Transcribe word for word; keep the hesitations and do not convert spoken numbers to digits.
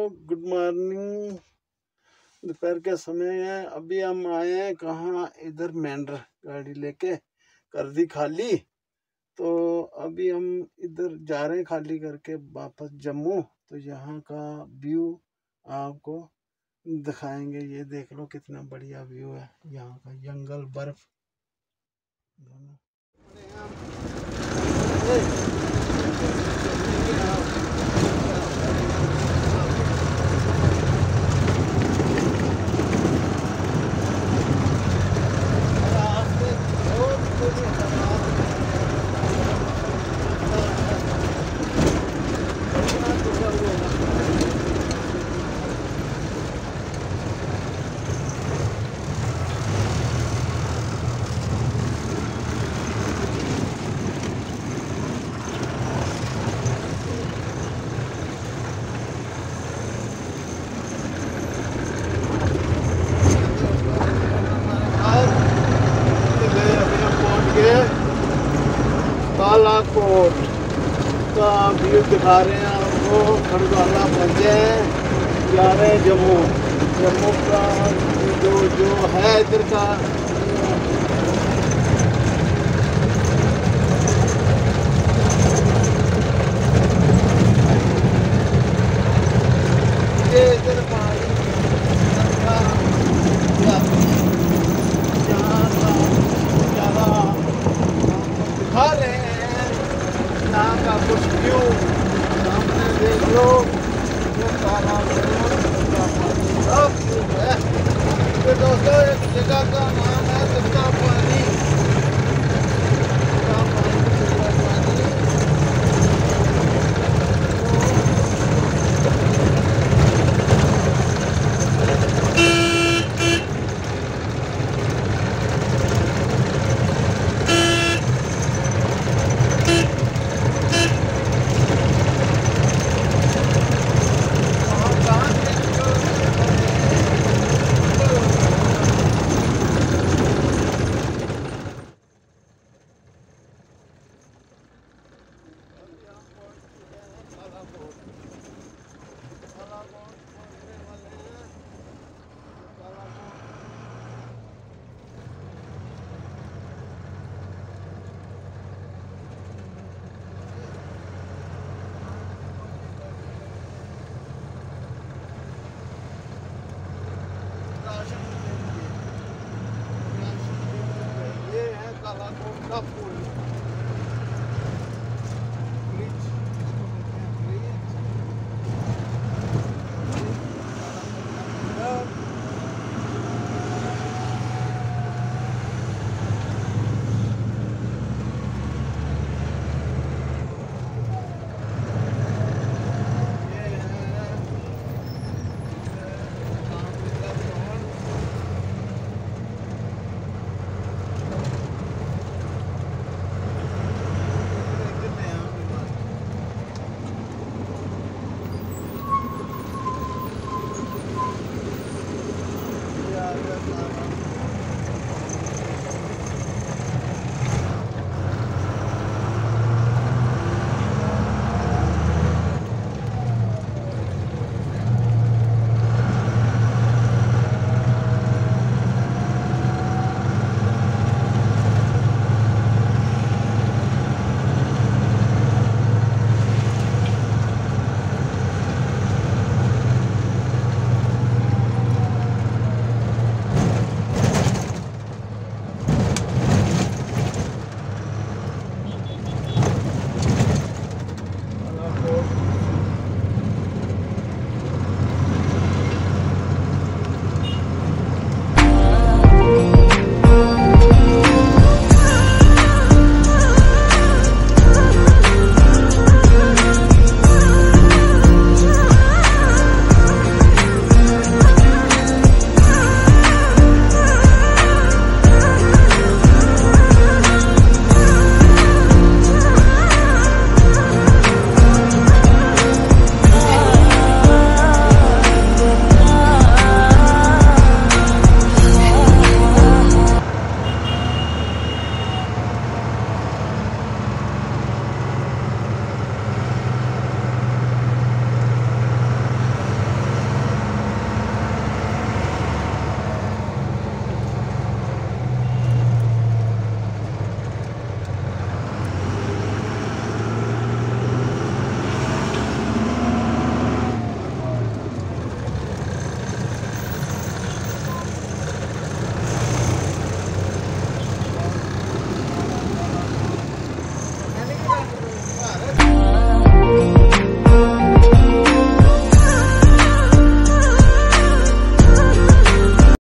Good morning. दोपहर का समय है। अभी हम आए हैं कहाँ, इधर मेंढर गाड़ी लेके कर दी खाली। तो अभी हम इधर जा रहे हैं खाली करके वापस जम्मू। तो यहाँ का व्यू आपको दिखाएंगे। ये देख लो कितना बढ़िया व्यू है यहाँ का, जंगल, बर्फ दोनों। बालाकोट का व्यू दिखा रहे हैं आपको। खड़गवाला पहुँचे हैं, जा रहे हैं जम्मू। जम्मू का जो जो है इधर का ये इधर पहाड़ी यहाँ का ज़्यादा दिखा रहे हैं। यहाँ का कुछ व्यू सामने देख लो, ये तालाब है। तो दोस्तों, एक जगह का नाम